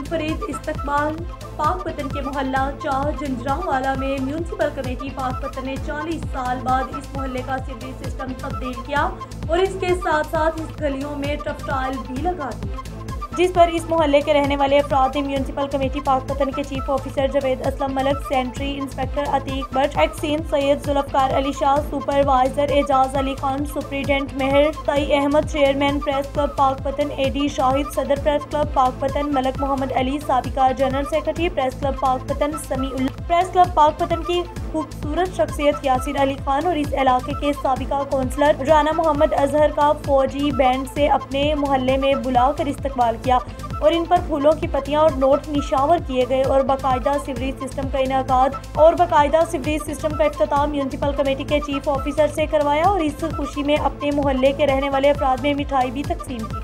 منفرد استقبال۔ پاک پتن کے محلہ چاہ جنجرانوالا میں میونسپل کمیٹی پاک پتن نے 40 سال بعد اس محلے کا سیوریج سسٹم تبدیل کیا اور اس کے ساتھ ساتھ اس گلیوں میں ٹفٹائل بھی لگا دی، جس پر اس محلے کے رہنے والے افراد نے میونسپل کمیٹی پاک پتن کے chief officer Javed Aslam Malik, sanitary inspector Atiq Butt, XEN Syed Zulfiqar Ali Shah, supervisor Ejaz Ali Khan, superintendent Mehr Tai Ahmad, chairman press club Pakpattan اے ڈی شاہد، صدر پریس کلب پاک پتن ملک محمد علی، سابقہ جنرل سیکرٹری پریس کلب پاک پتن سمیع اللہ، پریس کلب پاک پتن کی خوبصورت شخصیت یاسر علی خان اور اس علاقے کے سابقہ کونسلر رانا محمد اظہر کا فوجی بینڈ سے اپنے محلے میں بلا کر استقبال کیا اور ان پر پھولوں کی پتیاں اور نوٹ نشاور کیے گئے اور باقاعدہ سیوریج سسٹم کا انعقاد اور باقاعدہ سیوریج سسٹم کا افتتاح میونسپل کمیٹی کے چیف آفیسر سے کروایا اور اس خوشی میں اپنے محلے کے رہنے والے افراد میں مٹھائی بھی تقسیم کی۔